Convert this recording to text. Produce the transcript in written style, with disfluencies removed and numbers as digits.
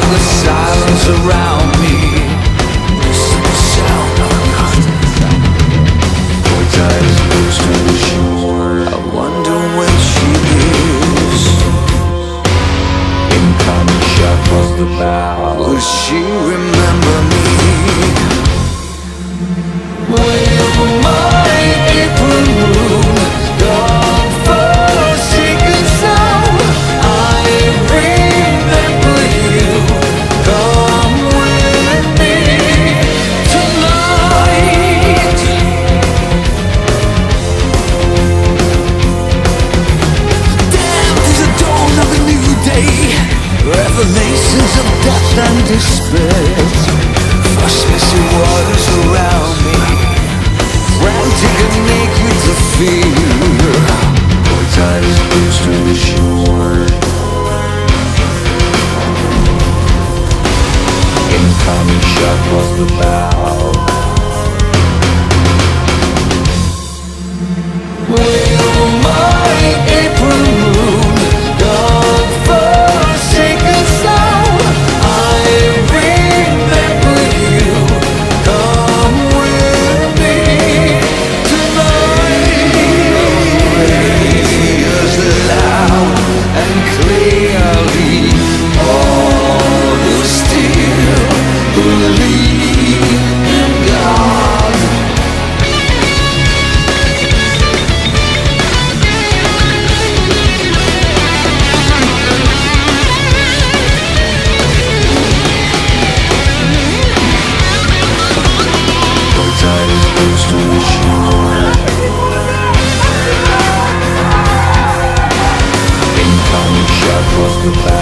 the silence around me. Listen to the sound of nothing. Poor tide is close to the shore. I wonder where she is. Incoming shot across the bow. Will she remember me? Will my April moon dawn forsaken sound? I remember you. Come with me tonight. Damn, 'tis the dawn of a new day. Revelations of death and despair. Frost misty waters around me, frantic and naked to feel. Poor tide is close to the shore. Incoming shot across the bow. Will my April moon dawn forsaken sound? I remember you. Come with me tonight. Hears loud and clearly all who still believe in God. Poor tide is close to the shore. Incoming shot across the bow.